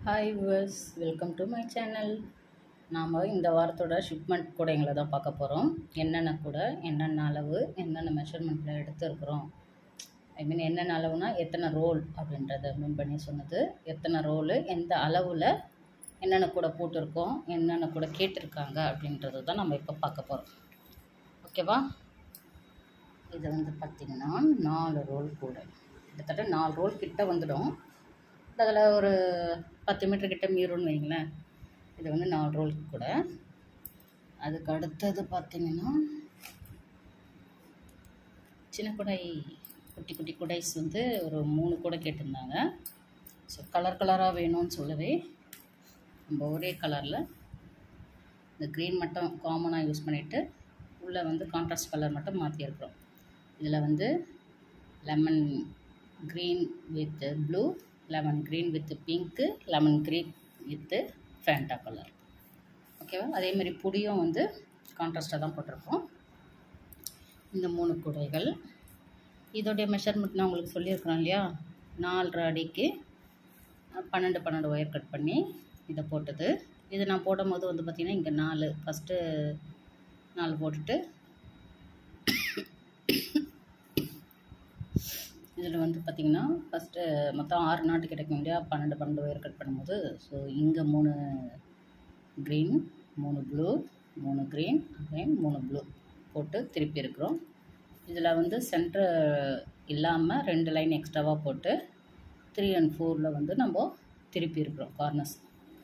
Hi viewers, welcome to my channel. நாம் இந்த வாரத்தோட ஷிப்மெண்ட் கூடைங்களை தான் பார்க்க போகிறோம். என்னென்ன கூடை, என்னென்ன அளவு, என்னென்ன மெஷர்மெண்ட்டில் எடுத்துருக்குறோம். என்னென்ன அளவுனா எத்தனை ரோல் அப்படின்றத மீன் பண்ணி சொன்னது. எத்தனை ரோலு, எந்த அளவில் என்னென்ன கூடை போட்டிருக்கோம், என்னென்ன கூடை கேட்டிருக்காங்க அப்படின்றது தான் நம்ம இப்போ பார்க்க போகிறோம். ஓகேவா? இது பார்த்திங்கன்னா 4 ரோல் கூடை. கிட்டத்தட்ட 4 ரோல் கிட்ட வந்துடும். அதில் ஒரு 10 மீட்டர் கிட்ட மீறும்னு வைங்களேன். இது 4 ரோல் கூட. அதுக்கு அடுத்தது பார்த்திங்கன்னா சின்ன குடை, குட்டி குட்டி குடைஸ் ஒரு 3 கூடை கேட்டிருந்தாங்க. ஸோ கலராக வேணும்னு சொல்லவே நம்ம ஒரே கலரில் இந்த க்ரீன் மட்டும் காமனாக யூஸ் பண்ணிவிட்டு உள்ளே கான்ட்ராஸ்ட் கலர் மட்டும் மாற்றியிருக்கிறோம். இதில் lemon green with blue, lemon green with pink, lemon green with Fanta colour. ஓகேவா? அதேமாதிரி புடியும் கான்ட்ராஸ்டாக தான் போட்டிருக்கோம். இந்த 3 கூடைகள் இதோடைய மெஷர்மெண்ட் நான் உங்களுக்கு சொல்லியிருக்கிறேன் இல்லையா. 4.5 அடிக்கு 12 ஒயர் கட் பண்ணி இதை போட்டது. இது நான் போடும்போது பார்த்திங்கன்னா இங்கே 4 ஃபஸ்ட்டு 4 போட்டுட்டு இதில் பார்த்திங்கன்னா ஃபஸ்ட்டு மொத்தம் 6 நாட்டு கிடைக்கும் இல்லையா. 12 ஒயர் கட் பண்ணும்போது. ஸோ இங்கே 3 green, 3 blue, 3 green, again 3 blue போட்டு திருப்பி இருக்கிறோம். இதில் சென்டர் இல்லாமல் 2 லைன் எக்ஸ்ட்ராவாக போட்டு 3 and 4ல் நம்ம திருப்பி இருக்கிறோம் கார்னர்ஸ்.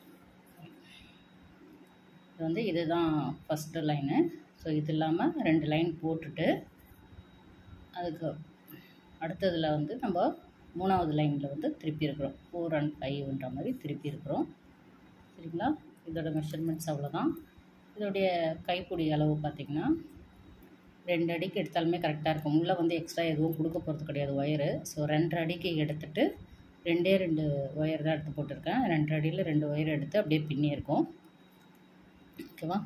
இது இதுதான் ஃபஸ்ட்டு லைனு. ஸோ இது இல்லாமல் 2 லைன் போட்டுட்டு அதுக்கு அடுத்ததில் நம்ம 3வது லைனில் திருப்பி இருக்கிறோம். 4 and 5ன்ற மாதிரி திருப்பி இருக்கிறோம். சரிங்களா? இதோட மெஷர்மெண்ட்ஸ் அவ்வளோதான். இதோடைய கைப்பிடி அளவு பார்த்திங்கன்னா 2 அடிக்கு எடுத்தாலுமே கரெக்டாக இருக்கும். உள்ளே எக்ஸ்ட்ரா எதுவும் கொடுக்க போகிறது கிடையாது ஒயரு. ஸோ 2.5 அடிக்கு எடுத்துகிட்டு 2 ஒயர் தான் எடுத்து போட்டிருக்கேன். 2 அடியில் 2 ஒயர் எடுத்து அப்படியே பின்னி இருக்கும். ஓகேவா?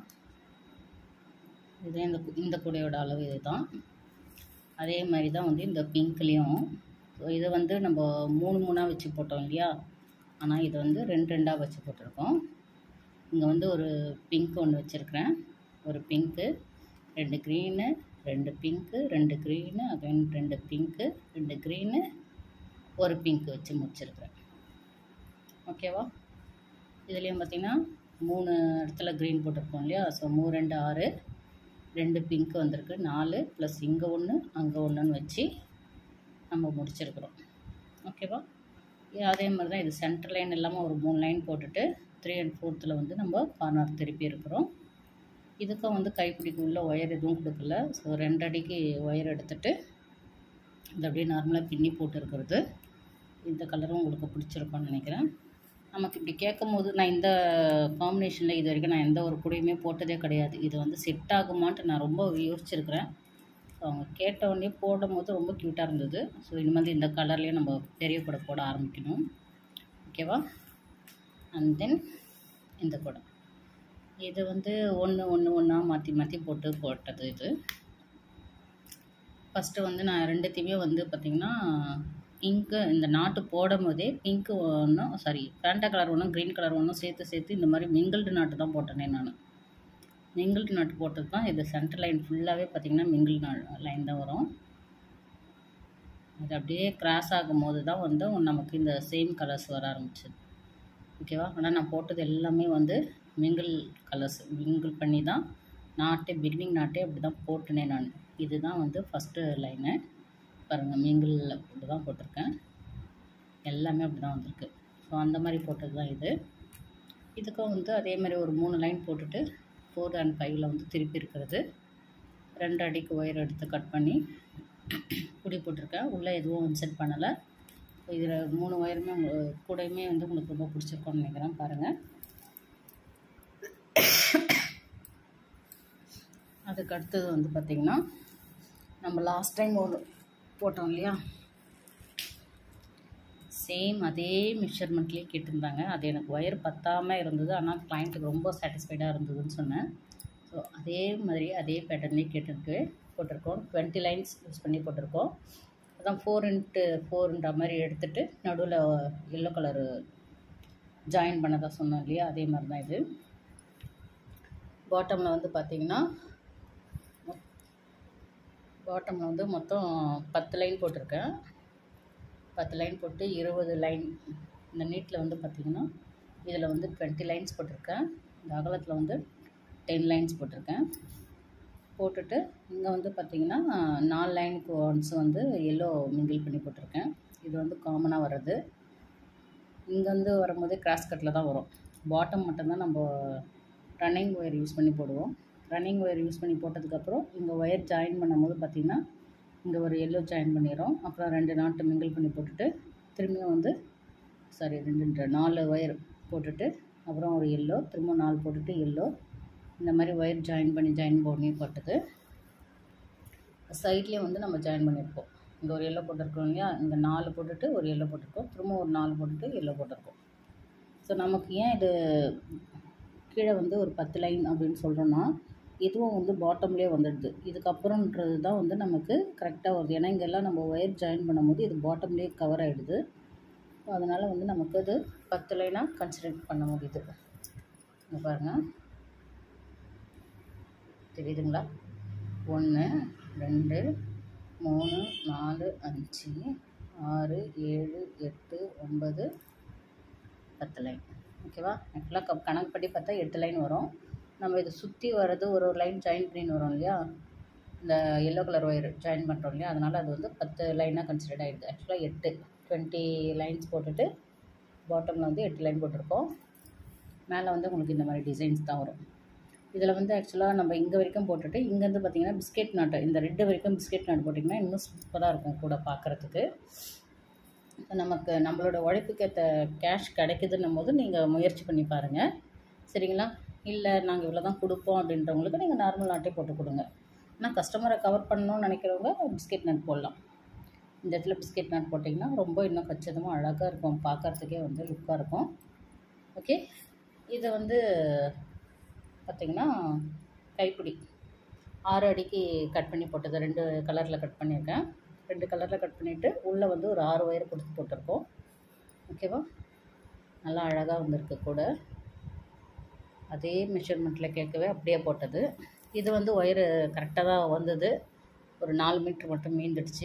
இது இந்த கூடையோட அளவு இது தான். அதே மாதிரி தான் இந்த பிங்க்லேயும். ஸோ இதை நம்ம 3 வச்சு போட்டோம் இல்லையா. ஆனால் இது 2 வச்சு போட்டிருக்கோம். இங்கே ஒரு பிங்க் ஒன்று வச்சுருக்கிறேன். ஒரு pink, 2 green, 2 pink, 2 green, again 2 pink, 2 green, ஒரு பிங்க்கு வச்சு முடிச்சிருக்கிறேன். ஓகேவா? இதுலேயும் பார்த்திங்கன்னா 3 இடத்துல க்ரீன் போட்டிருக்கோம் இல்லையா. ஸோ 3 2 6, 2 பிங்க்கு வந்திருக்கு, 4 ப்ளஸ் இங்கே 1 அங்கே 1ன்னு வச்சு நம்ம முடிச்சிருக்கிறோம். ஓகேவா? அதே மாதிரி தான் இது சென்டர் லைன் இல்லாமல் ஒரு 3 லைன் போட்டுட்டு 3 and 4ல் நம்ம கார்னர் திருப்பி இருக்கிறோம். இதுக்கும் கைப்பிடிக்கு உள்ள ஒயர் எதுவும் கொடுக்கல. ஸோ 2 அடிக்கு ஒயர் எடுத்துகிட்டு இது அப்படியே நார்மலாக பின்னி போட்டு இருக்கிறது. இந்த கலரும் உங்களுக்கு பிடிச்சிருக்கோன்னு நினைக்கிறேன். நமக்கு இப்படி கேட்கும் போது நான் இந்த காம்பினேஷனில் இது வரைக்கும் நான் எந்த ஒரு கூடையுமே போட்டதே கிடையாது. இது செட் ஆகுமான்ட்டு நான் ரொம்ப யோசிச்சிருக்கிறேன். ஸோ அவங்க கேட்டவுடனே போடும் போது ரொம்ப க்யூட்டாக இருந்தது. ஸோ இனிமேல் இந்த கலர்லேயே நம்ம பெரிய கூடை போட ஆரம்பிக்கணும். ஓகேவா? அண்ட் தென் இந்த கூடை இது ஒன்று மாற்றி போட்டது. இது ஃபஸ்ட்டு நான் ரெண்டுத்தையுமே பார்த்திங்கன்னா பிங்க்கு இந்த நாட்டு போடும் போதே பிங்க்கு ஒன்றும் ஃபேண்டா கலர் ஒன்றும் க்ரீன் கலர் ஒன்றும் சேர்த்து இந்த மாதிரி மிங்கிள்டு நாட்டு தான் போட்டேனே நான். மிங்கிள்டு நாட்டு போட்டது தான். இது சென்டர் லைன் ஃபுல்லாகவே பார்த்திங்கன்னா மிங்கிள் லைன் தான் வரும். இது அப்படியே கிராஸ் ஆகும்போது தான் நமக்கு இந்த சேம் கலர்ஸ் வர ஆரம்பிச்சிது. ஓகேவா? ஆனால் நான் போட்டது எல்லாமே மிங்கிள் கலர்ஸ் மிங்கிள் பண்ணி தான் பிகினிங் நாட்டே அப்படி தான் போட்டுனே நான். இதுதான் ஃபஸ்ட்டு லைனு பாருங்கள். மிங்கிளில் போட்டு தான் போட்டிருக்கேன். எல்லாமே அப்படி தான் வந்திருக்கு. ஸோ அந்த மாதிரி போட்டது தான் இது. இதுக்கும் அதே மாதிரி ஒரு 3 லைன் போட்டுட்டு 4 and 5ல் திருப்பி இருக்கிறது. 2 அடிக்கு ஒயர் எடுத்து கட் பண்ணி குடி போட்டிருக்கேன். உள்ளே எதுவும் இன்செர்ட் பண்ணலை. இதில் 3 ஒயருமே கூடையுமே உங்களுக்கு ரொம்ப பிடிச்சிருக்கோன்னு நினைக்கிறேன். பாருங்கள். அதுக்கு அடுத்தது பார்த்திங்கன்னா நம்ம லாஸ்ட் டைம் ஒரு போட்டோம் இல்லையா. சேம் அதே மெஷர்மெண்ட்லேயே கேட்டிருந்தாங்க. அது எனக்கு ஒயர் பத்தாமல் இருந்தது. ஆனால் கிளைண்ட்டுக்கு ரொம்ப சாட்டிஸ்ஃபைடாக இருந்ததுன்னு சொன்னேன். ஸோ அதே மாதிரி அதே பேட்டர்ன்லேயே போட்டிருக்கோம். 20 லைன்ஸ் யூஸ் பண்ணி போட்டிருக்கோம். அதான் 4 into 4ன்ற மாதிரி எடுத்துகிட்டு நடுவில் எல்லோ கலரு ஜாயின் பண்ண தான் சொன்னோம் இல்லையா, அதே மாதிரி தான் இது. பாட்டமில் வந்து பார்த்திங்கன்னா பாட்டமில் வந்து மொத்தம் 10 லைன் போட்டிருக்கேன். 10 லைன் போட்டு 20 லைன். இந்த நீட்டில் வந்து பார்த்திங்கன்னா இதில் வந்து 20 லைன்ஸ் போட்டிருக்கேன். இந்த அகலத்தில் வந்து 10 லைன்ஸ் போட்டிருக்கேன். போட்டுட்டு இங்கே வந்து பார்த்திங்கன்னா 4 லைனுக்கு ஒன்ஸ் வந்து எல்லோ மிங்கிள் பண்ணி போட்டிருக்கேன். இது வந்து காமனாக வர்றது. இங்கே வந்து வரும்போது கிராஸ் கட்டில் தான் வரும். பாட்டம் மட்டும்தான் நம்ம ரன்னிங் ஒயர் யூஸ் பண்ணி போடுவோம். ரன்னிங் ஒயர் யூஸ் பண்ணி போட்டதுக்கப்புறம் இங்கே ஒயர் ஜாயின் பண்ணும்போது பார்த்திங்கன்னா இங்கே ஒரு எல்லோ ஜாயின் பண்ணிடுறோம். அப்புறம் 2 நாட்டு மிங்கிள் பண்ணி போட்டுட்டு திரும்பியும் வந்து 4 ஒயர் போட்டுட்டு அப்புறம் ஒரு எல்லோ, திரும்ப 4 போட்டுட்டு எல்லோ, இந்த மாதிரி ஒயர் ஜாயின் பண்ணி போட்டது. சைட்லேயும் வந்து நம்ம ஜாயின் பண்ணியிருக்கோம். இங்கே ஒரு எல்லோ போட்டிருக்கோம் இல்லையா, இங்கே 4 போட்டுட்டு ஒரு எல்லோ போட்டிருக்கோம், திரும்ப ஒரு 4 போட்டுட்டு எல்லோ போட்டிருக்கோம். ஸோ நமக்கு ஏன் இது கீழே வந்து ஒரு 10 லைன் அப்படின்னு சொல்கிறோன்னா, இதுவும் வந்து பாட்டம்லேயே வந்துடுது. இதுக்கப்புறம்ன்றது தான் வந்து நமக்கு கரெக்டாக வருது. ஏன்னா இங்கெல்லாம் நம்ம ஒயர் ஜாயின் பண்ணும்போது இது பாட்டம்லேயே கவர் ஆகிடுது. ஸோ அதனால் வந்து நமக்கு அது 10 லைனாக கன்சிடர் பண்ண முடியுது. இங்கே பாருங்கள், தெரியுதுங்களா? 1 2 3 4 5 6 7 8 9 10 லைன். ஓகேவா? ஆக்சுவலாக கணக்குப்படி பார்த்தா 8 லைன் வரும். நம்ம இதை சுற்றி வர்றது ஒரு லைன் ஜாயின் பண்ணின்னு வரோம் இல்லையா, இந்த எல்லோ கலர் ஒயர் ஜாயின் பண்ணுறோம் இல்லையா, அதனால் அது வந்து 10 லைனாக கன்சிடர் ஆகிடுது. ஆக்சுவலாக 20 லைன்ஸ் போட்டுட்டு பாட்டமில் வந்து 8 லைன் போட்டிருக்கோம். மேலே வந்து உங்களுக்கு இந்த மாதிரி டிசைன்ஸ் தான் வரும். இதில் வந்து ஆக்சுவலாக நம்ம இங்கே வரைக்கும் போட்டுட்டு இங்கேருந்து பார்த்திங்கன்னா பிஸ்கெட் நாட்டு, இந்த ரெட்டு வரைக்கும் பிஸ்கெட் நாட்டு போட்டிங்கன்னா இன்னும் சூப்பராக இருக்கும் கூட பார்க்குறதுக்கு. நமக்கு நம்மளோட உழைப்புக்கு ஏற்ற கேஷ் கிடைக்குதுன்னும் போது நீங்கள் முயற்சி பண்ணி பாருங்கள், சரிங்களா? இல்லை நாங்கள் இவ்வளோ தான் கொடுப்போம் அப்படின்றவங்களுக்கு நீங்கள் நார்மல் நாட்டே போட்டு கொடுங்க. ஆனால் கஸ்டமரை கவர் பண்ணணும்னு நினைக்கிறவங்க பிஸ்கெட் நட் போடலாம். இந்த இடத்துல பிஸ்கெட் நட் போட்டிங்கன்னா ரொம்ப இன்னும் கச்சிதமாக அழகாக இருக்கும், பார்க்குறதுக்கே வந்து லுக்காக இருக்கும். ஓகே, இதை வந்து பார்த்திங்கன்னா கைப்பிடி 6 அடிக்கு கட் பண்ணி போட்டது. 2 கலரில் கட் பண்ணியிருக்கேன். 2 கலரில் கட் பண்ணிவிட்டு உள்ளே வந்து ஒரு 6 ஒயர் கொடுத்து போட்டிருக்கோம். ஓகேவா? நல்லா அழகாக வந்திருக்கு கூட. அதே மெஷர்மெண்ட்டில் கேட்கவே அப்படியே போட்டது. இது வந்து ஒயரு கரெக்டாக தான் வந்தது. ஒரு 4 மீட்ரு மட்டும் மீந்துடுச்சு.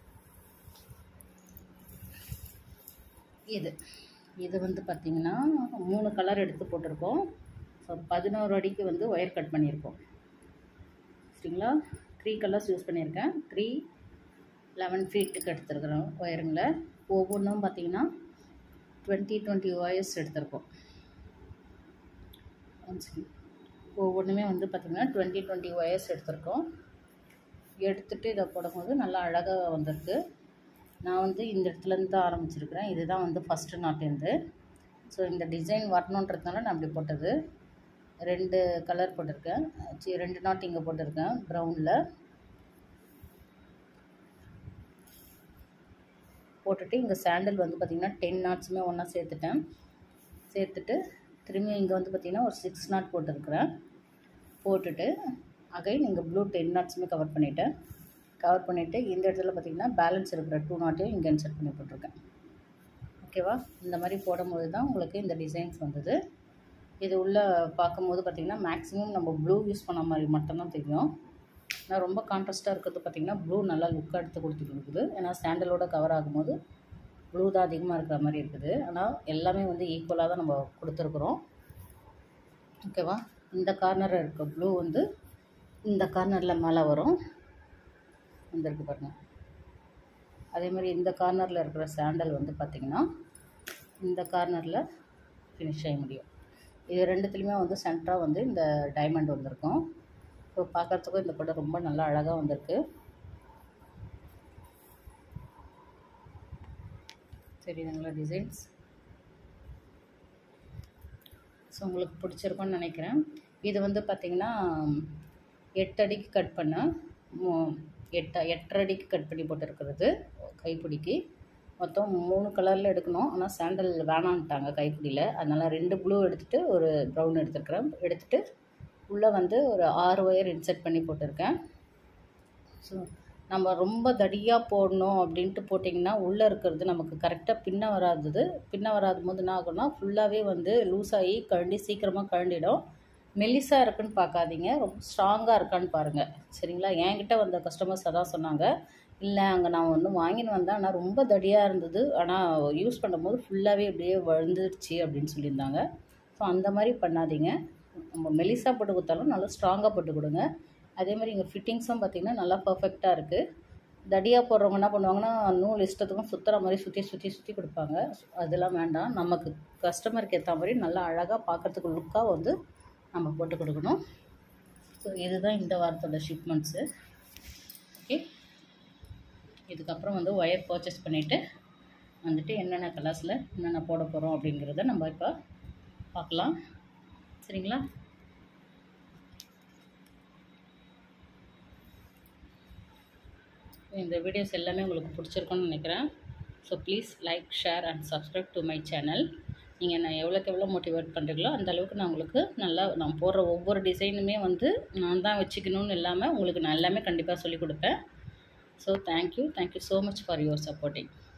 இது வந்து பார்த்திங்கன்னா 3 கலர் எடுத்து போட்டிருக்கோம். ஸோ 11 அடிக்கு வந்து ஒயர் கட் பண்ணியிருக்கோம், சரிங்களா? 3 கலர்ஸ் யூஸ் பண்ணியிருக்கேன். 3 11 ஃபீட்டுக்கு எடுத்துருக்குறோம் ஒயருங்களை. ஒவ்வொன்றும் பார்த்திங்கன்னா 20 ஒயர்ஸ் எடுத்திருக்கோம். ஒவ்வொன்றுமே வந்து பார்த்திங்கன்னா 20 ஒயர்ஸ் எடுத்திருக்கோம். எடுத்துகிட்டு இதை போடும்போது நல்லா அழகாக வந்திருக்கு. நான் வந்து இந்த இடத்துலேருந்து தான் ஆரம்பிச்சிருக்கிறேன். இதுதான் வந்து ஃபஸ்ட்டு நாட்டேருந்து. ஸோ இந்த டிசைன் வரணுன்றதுனால நான் அப்படி போட்டது. 2 கலர் போட்டிருக்கேன். 2 நாட் இங்கே போட்டிருக்கேன் ப்ரௌனில். போட்டுட்டு இங்கே சாண்டல் வந்து பார்த்திங்கன்னா 10 நாட்ஸுமே ஒன்றா சேர்த்துட்டு திரும்பி இங்கே வந்து பார்த்திங்கன்னா ஒரு 6 நாட் போட்டிருக்கிறேன். போட்டுட்டு அகைன் இங்கே ப்ளூ 10 நாட்ஸுமே கவர் பண்ணிவிட்டு இந்த இடத்துல பார்த்திங்கன்னா பேலன்ஸ் இருக்கிற 2 நாட்டையும் இங்கே இன்சர்ட் பண்ணி போட்டிருக்கேன். ஓகேவா? இந்த மாதிரி போடும்போது தான் உங்களுக்கு இந்த டிசைன்ஸ் வந்தது. இது உள்ளே பார்க்கும்போது பார்த்திங்கன்னா மேக்ஸிமம் நம்ம ப்ளூ யூஸ் பண்ண மாதிரி மட்டும்தான் தெரியும். ஆனால் ரொம்ப கான்ட்ராஸ்ட்டாக இருக்கிறது பார்த்திங்கன்னா ப்ளூ நல்லா லுக்காக எடுத்து கொடுத்துருக்குது. ஏன்னா சாண்டலோட கவர் ஆகும்போது ப்ளூ தான் அதிகமாக இருக்கிற மாதிரி இருக்குது. ஆனால் எல்லாமே வந்து ஈக்குவலாக தான் நம்ம கொடுத்துருக்குறோம். ஓகேவா? இந்த கார்னரில் இருக்க ப்ளூ வந்து இந்த கார்னரில் மேலே வரும், வந்துருக்கு பாருங்கள். அதே மாதிரி இந்த கார்னரில் இருக்கிற சாண்டல் வந்து பார்த்திங்கன்னா இந்த கார்னரில் ஃபினிஷ் ஆகி முடியும். இது ரெண்டுத்துலேயுமே வந்து சென்டராக வந்து இந்த டைமண்ட் வந்திருக்கும். ஸோ பார்க்குறதுக்கும் இந்த கூட ரொம்ப நல்லா அழகாக வந்திருக்கு. தெரியுதுங்களா டிசைன்ஸ்? ஸோ உங்களுக்கு பிடிச்சிருக்கும்னு நினைக்கிறேன். இது வந்து பார்த்திங்கன்னா 8 அடிக்கு கட் பண்ண 8.5 அடிக்கு கட் பண்ணி போட்டுருக்கிறது கைப்பிடிக்கு. மொத்தம் 3 கலரில் எடுக்கணும். ஆனால் சாண்டல் வேணான்ட்டாங்க கைப்பிடியில். அதனால் 2 ப்ளூ எடுத்துகிட்டு ஒரு ப்ரௌன் எடுத்துருக்கிறேன். எடுத்துகிட்டு உள்ளே வந்து ஒரு 6 ஒயர் இன்சர்ட் பண்ணி போட்டிருக்கேன். ஸோ நம்ம ரொம்ப தடியாக போடணும் அப்படின்ட்டு போட்டிங்கன்னா உள்ளே இருக்கிறது நமக்கு கரெக்டாக பின்ன வராது போது என்ன ஆகும்னா ஃபுல்லாகவே வந்து லூஸ் ஆகி சீக்கிரமாக கழண்டிடும். மெல்லிசாக இருக்குன்னு பார்க்காதீங்க, ரொம்ப ஸ்ட்ராங்காக இருக்கான்னு பாருங்கள். சரிங்களா? என்கிட்ட வந்த கஸ்டமர்ஸ் அதான் சொன்னாங்க, இல்லை அங்கே நான் ஒன்று வாங்கின்னு வந்தேன், ஆனால் ரொம்ப தடியாக இருந்தது, ஆனால் யூஸ் பண்ணும்போது ஃபுல்லாகவே அப்படியே வழுந்துருச்சு அப்படின்னு சொல்லியிருந்தாங்க. ஸோ அந்த மாதிரி பண்ணாதீங்க. நம்ம மெலிசாக போட்டு கொடுத்தாலும் நல்லா ஸ்ட்ராங்காக போட்டு கொடுங்க. அதே மாதிரி இங்கே ஃபிட்டிங்ஸும் பார்த்திங்கன்னா நல்லா பர்ஃபெக்டாக இருக்குது. தடியாக போடுறவங்க என்ன பண்ணுவாங்கன்னா நூல் இஷ்டத்துக்கும் சுற்றுற மாதிரி சுற்றி கொடுப்பாங்க. அதெல்லாம் வேண்டாம். நமக்கு கஸ்டமருக்கு ஏற்ற மாதிரி நல்லா அழகாக பார்க்குறதுக்கு லுக்காக வந்து நம்ம போட்டு கொடுக்கணும். ஸோ இதுதான் இந்த வாரத்தோட ஷிப்மெண்ட்ஸு. ஓகே, இதுக்கப்புறம் வந்து ஒயர் பர்ச்சேஸ் பண்ணிவிட்டு வந்துட்டு என்னென்ன கலர்ஸில் என்னென்ன போட போகிறோம் அப்படிங்கிறத நம்ம இப்போ பார்க்கலாம். சரிங்களா? இந்த வீடியோஸ் எல்லாமே உங்களுக்கு பிடிச்சிருக்குன்னு நினைக்கிறேன். So please like, share and subscribe to my channel. நீங்கள் என்ன எவ்வளோக்கு எவ்வளோ மோட்டிவேட் பண்ணுறீங்களோ அந்தளவுக்கு நான் உங்களுக்கு நான் போடுற ஒவ்வொரு டிசைனுமே வந்து நான் தான் வச்சுக்கணும்னு இல்லாமல் உங்களுக்கு நான் எல்லாமே கண்டிப்பாக சொல்லிக் கொடுப்பேன். So thank you so much for your supporting.